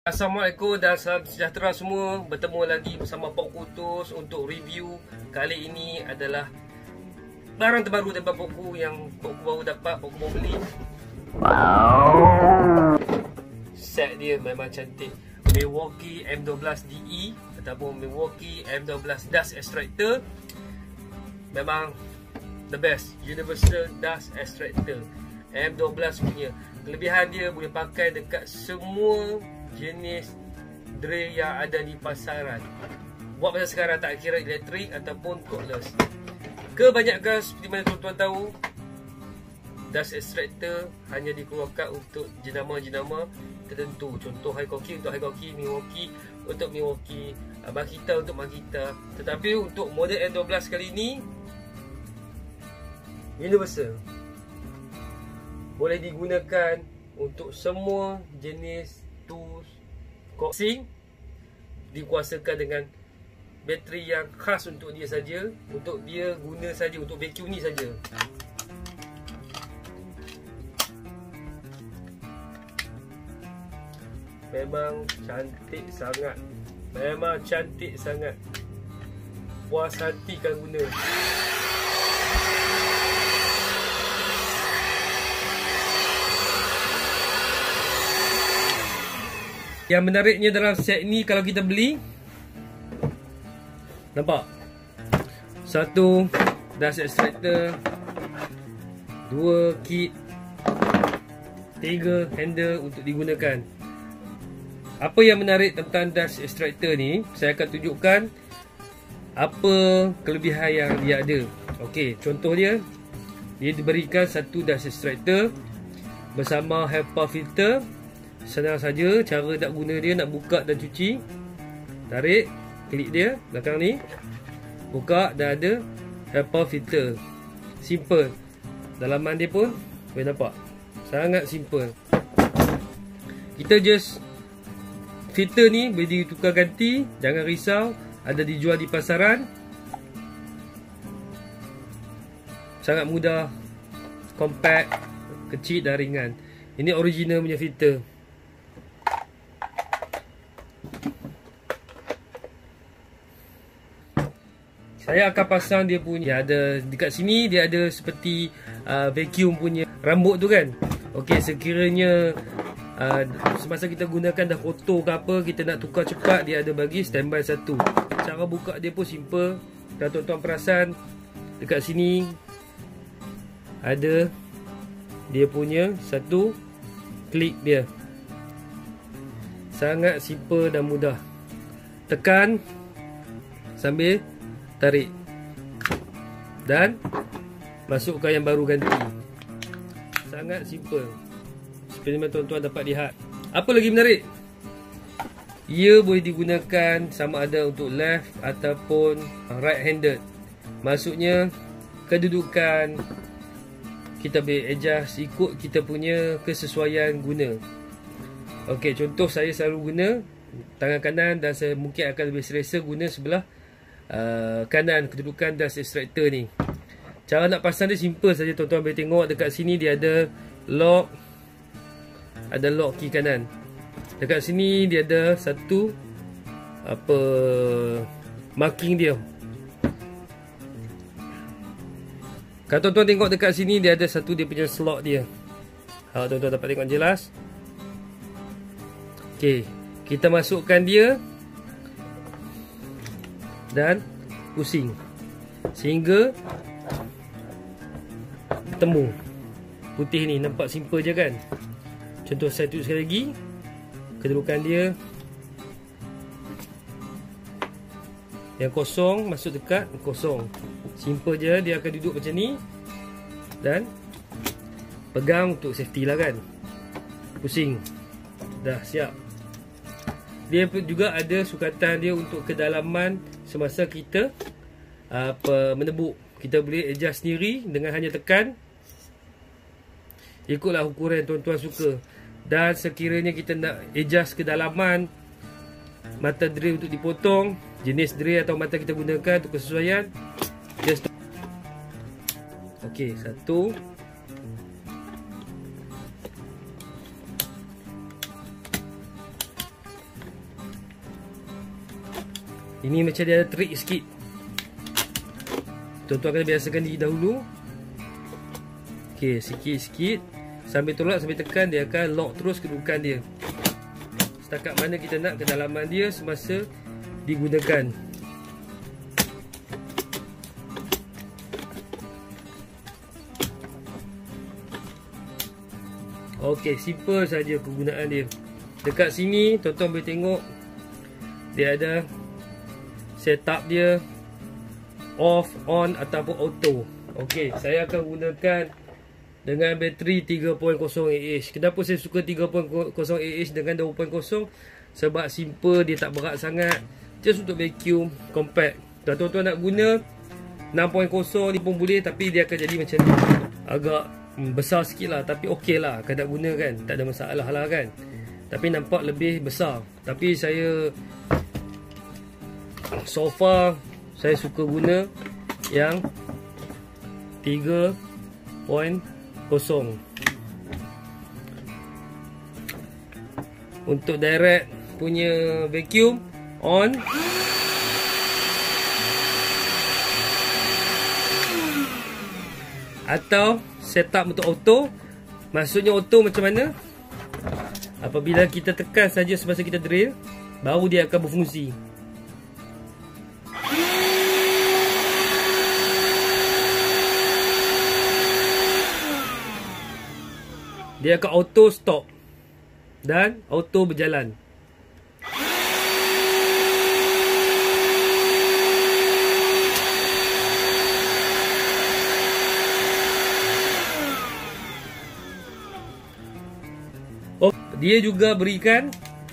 Assalamualaikum dan salam sejahtera semua. Bertemu lagi bersama Pok Kutus untuk review. Kali ini adalah barang terbaru daripada Pokku yang Pokku baru dapat, Pokku baru beli. Wow. Set dia memang cantik. Milwaukee M12 DE ataupun Milwaukee M12 Dust Extractor. Memang the best Universal Dust Extractor. M12 punya kelebihan dia boleh pakai dekat semua jenis dray yang ada di pasaran. Buat masa sekarang tak kira elektrik ataupun cordless. Kebanyakan seperti mana tuan-tuan tahu, dust extractor hanya dikeluarkan untuk jenama-jenama tertentu. Contoh Hikoki untuk Hikoki, Milwaukee untuk Milwaukee, Makita untuk Makita. Tetapi untuk model M12 kali ini universal, boleh digunakan untuk semua jenis tools koksing, dikuasakan dengan bateri yang khas untuk dia saja, untuk dia guna saja, untuk vacuum ni saja. Memang cantik sangat. Memang cantik sangat. Puas hati kan guna. Yang menariknya dalam set ni, kalau kita beli, nampak? Satu dust extractor, dua kit, tiga handle untuk digunakan. Apa yang menarik tentang dust extractor ni, saya akan tunjukkan apa kelebihan yang dia ada. Okey, contoh dia diberikan satu dust extractor bersama HEPA filter. Senang saja cara nak guna dia, nak buka dan cuci. Tarik, klik dia belakang ni, buka dan ada HEPA filter. Simple. Dalaman dia pun boleh nampak, sangat simple. Kita just filter ni boleh ditukar ganti, jangan risau, ada dijual di pasaran. Sangat mudah, compact, kecil dan ringan. Ini original punya filter. Saya akan pasang dia punya, ada dekat sini dia ada seperti vacuum punya rambut tu kan. Okey, sekiranya semasa kita gunakan dah kotor ke apa, kita nak tukar cepat, dia ada bagi standby satu. Cara buka dia pun simple. Kalau tuan-tuan perasan, dekat sini ada dia punya satu klik dia. Sangat simple dan mudah. Tekan sambil tarik dan masukkan yang baru ganti. Sangat simple. Seperti mana tuan-tuan dapat lihat. Apa lagi menarik? Ia boleh digunakan sama ada untuk left ataupun right handed. Maksudnya kedudukan kita boleh adjust ikut kita punya kesesuaian guna. Okey, contoh saya selalu guna tangan kanan dan saya mungkin akan lebih selesa guna sebelah kanan kedudukan dust extractor ni. Cara nak pasang dia simple saja, tuan-tuan boleh tengok dekat sini dia ada lock, ada lock key kanan. Dekat sini dia ada satu apa marking dia. Kalau tuan-tuan tengok dekat sini dia ada satu dia punya slot dia. Kalau tuan-tuan dapat tengok jelas. Okey, kita masukkan dia dan pusing sehingga temu putih ni. Nampak simple je kan? Contoh saya tunjuk sekali lagi. Kedudukan dia yang kosong masuk dekat kosong. Simple je, dia akan duduk macam ni dan pegang untuk safety lah kan. Pusing. Dah siap. Dia juga ada sukatan dia untuk kedalaman semasa kita menebuk. Kita boleh adjust sendiri dengan hanya tekan. Ikutlah ukuran yang tuan-tuan suka. Dan sekiranya kita nak adjust kedalaman mata drill untuk dipotong, jenis drill atau mata kita gunakan untuk kesesuaian, just okey, satu. Ini macam dia ada trik sikit. Tuan-tuan kena biasakan diri dahulu. Okey, sikit-sikit. Sambil tolak, sambil tekan, dia akan lock terus kedudukan dia. Setakat mana kita nak kedalaman dia semasa digunakan. Okey, simple saja kegunaan dia. Dekat sini tuan-tuan boleh tengok dia ada setup dia off, on ataupun auto. Okey, saya akan gunakan dengan bateri 3.0 Ah. Kenapa saya suka 3.0 Ah dengan 2.0? Sebab simple, dia tak berat sangat. Just untuk vacuum, compact. Dan tuan-tuan nak guna 6.0 ni pun boleh, tapi dia akan jadi macam ni. Agak besar sikit lah, tapi okey lah kalau nak guna kan. Tak ada masalah lah kan. Tapi nampak lebih besar. Tapi saya so far saya suka guna yang 3.0. Untuk direct punya vacuum on. Atau setup untuk auto. Maksudnya auto macam mana? Apabila kita tekan saja semasa kita drill, baru dia akan berfungsi. Dia akan auto stop dan auto berjalan. Oh, dia juga berikan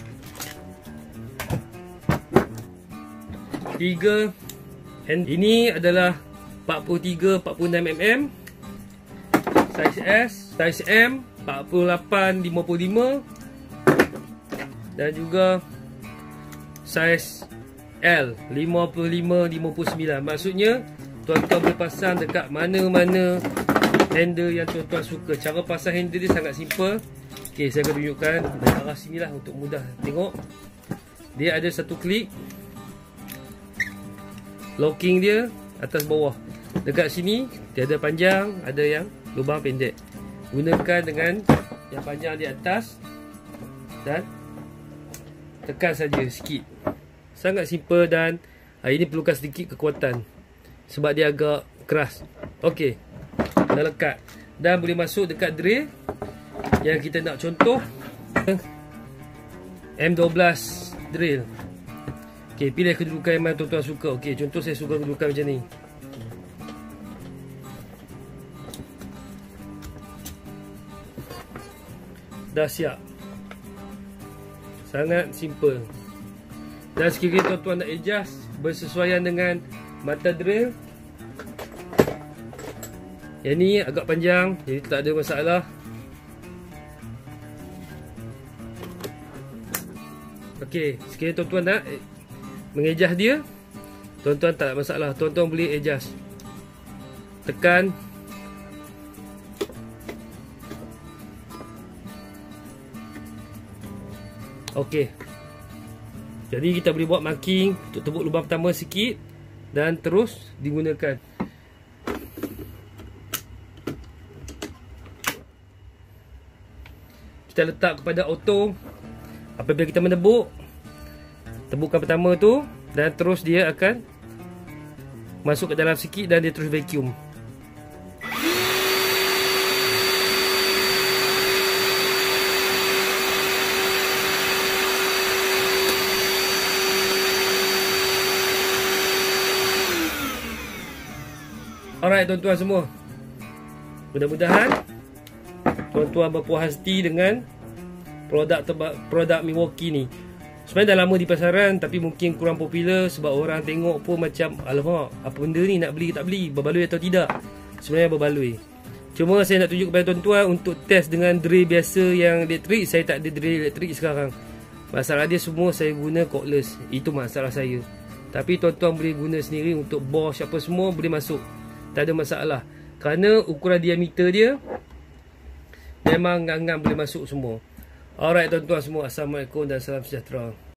3 hand. Ini adalah 43-46 mm, size S, size M 48-55 dan juga size L 55-59. Maksudnya tuan-tuan boleh pasang dekat mana-mana handle yang tuan-tuan suka. Cara pasang handle dia sangat simple. Okey, saya akan tunjukkan dari arah sini lah untuk mudah tengok. Dia ada satu klik. Locking dia atas bawah. Dekat sini dia ada panjang, ada yang lubang pendek. Gunakan dengan yang panjang di atas dan tekan saja sikit. Sangat simple dan ini perlukan sedikit kekuatan sebab dia agak keras. Okey, dah lekat dan boleh masuk dekat drill yang kita nak contoh M12 drill. Okey, pilih kedudukan yang mana tuan-tuan suka. Okey, contoh saya suka kedudukan macam ni. Dah siap. Sangat simple. Dan sekiranya tuan-tuan nak adjust bersesuaian dengan mata drill, yang ni agak panjang, jadi tak ada masalah. Okey, sekiranya tuan-tuan nak mengadjust dia, tuan-tuan tak ada masalah. Tuan-tuan boleh adjust. Tekan. Okey. Jadi kita boleh buat marking untuk tebuk lubang pertama sikit dan terus digunakan. Kita letak kepada auto. Apabila kita menebuk, tebukan pertama tu dan terus dia akan masuk ke dalam sikit dan dia terus vacuum. Alright tuan-tuan semua, mudah-mudahan tuan-tuan berpuas hati dengan produk Milwaukee ni. Sebenarnya dah lama di pasaran tapi mungkin kurang popular sebab orang tengok pun macam alamak, apa benda ni, nak beli ke tak beli, berbaloi atau tidak. Sebenarnya berbaloi. Cuma saya nak tunjuk kepada tuan-tuan untuk test dengan drill biasa yang elektrik. Saya tak ada drill elektrik sekarang. Masalah dia semua saya guna cordless. Itu masalah saya. Tapi tuan-tuan boleh guna sendiri untuk Bosch apa semua boleh masuk. Tak ada masalah. Kerana ukuran diameter dia memang ngam-ngam boleh masuk semua. Alright tuan-tuan semua, Assalamualaikum dan salam sejahtera.